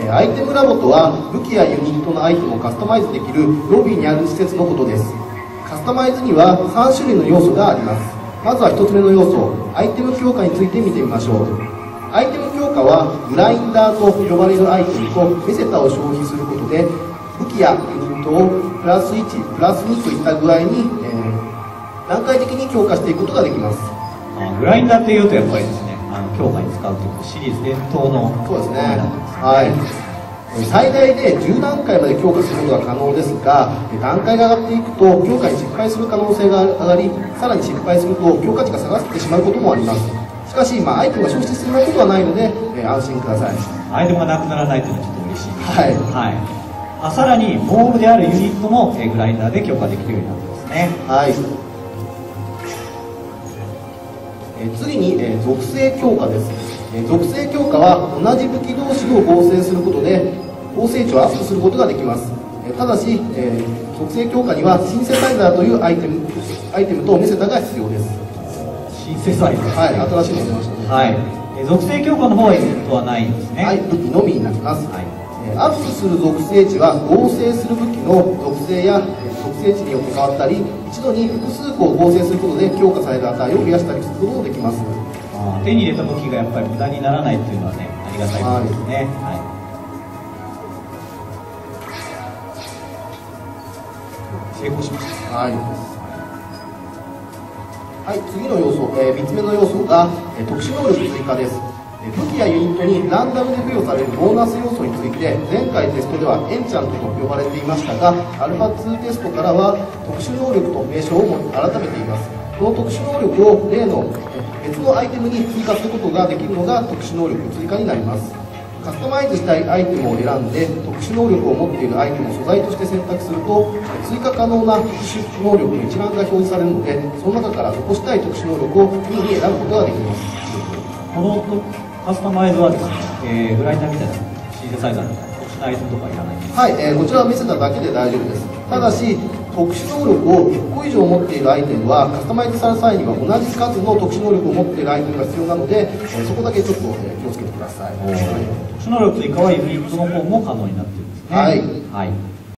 アイテムラボとは武器やユニットのアイテムをカスタマイズできるロビーにある施設のことです。カスタマイズには3種類の要素があります。まずは1つ目の要素、アイテム強化について見てみましょう。アイテム強化はグラインダーと呼ばれるアイテムとメセタを消費することで武器やユニットをプラス1、プラス2といった具合に、段階的に強化していくことができます。 グラインダーっていうとやっぱりですね、強化に使うというシリーズ伝統のそうですね。はい。最大で10段階まで強化することが可能ですが、段階が上がっていくと強化に失敗する可能性が上がり、さらに失敗すると強化値が下がってしまうこともあります。しかし、アイテムが消失することはないので、安心ください。 アイテムがなくならないというのはちょっと嬉しいです。 はい。 さらにモールであるユニットもグラインダーで強化できるようになってますね。 はい。次に、属性強化です。属性強化は同じ武器同士を合成することで合成値をアップすることができます。ただし、属性強化にはシンセサイザーというアイテムとメセタが必要です。 シンセサイザー、 はい、新しいの出ましたね。 はい。属性強化の方はユニットはないんですね。 はい、武器のみになります。 はい。 アップする属性値は合成する武器の属性や属性値によって変わったり、一度に複数個を合成することで強化される値を増やしたりすることもできます。 手に入れた武器がやっぱり無駄にならないっていうのはね、ありがたいことですね。はい。成功しました。 はい。はい、次の要素、3つ目の要素が、特殊能力追加です。武器やユニットにランダムで付与されるボーナス要素について前回テストではエンチャントと呼ばれていましたが、アルファ2テストからは特殊能力と名称を改めています。この特殊能力を例の別のアイテムに追加することができるのが特殊能力追加になります。カスタマイズしたいアイテムを選んで特殊能力を持っているアイテムを素材として選択すると追加可能な特殊能力の一覧が表示されるので、その中から残したい特殊能力を任意に選ぶことができます。 このカスタマイズはですね、グラインダーみたいなシンセサイザーみたいな特殊なアイテムとかいらないんですか？ はい、こちらはメセタだけで大丈夫です。ただし特殊能力を1個以上持っているアイテムはカスタマイズされる際には同じ数の特殊能力を持っているアイテムが必要なので、そこだけちょっと、気をつけてください。 特殊能力追加はユニットの方も可能になっているんですね。 はい、 はい。